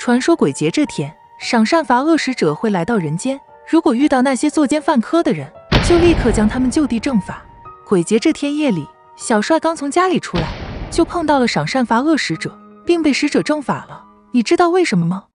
传说鬼节这天，赏善罚恶使者会来到人间，如果遇到那些作奸犯科的人，就立刻将他们就地正法。鬼节这天夜里，小帅刚从家里出来，就碰到了赏善罚恶使者，并被使者正法了。你知道为什么吗？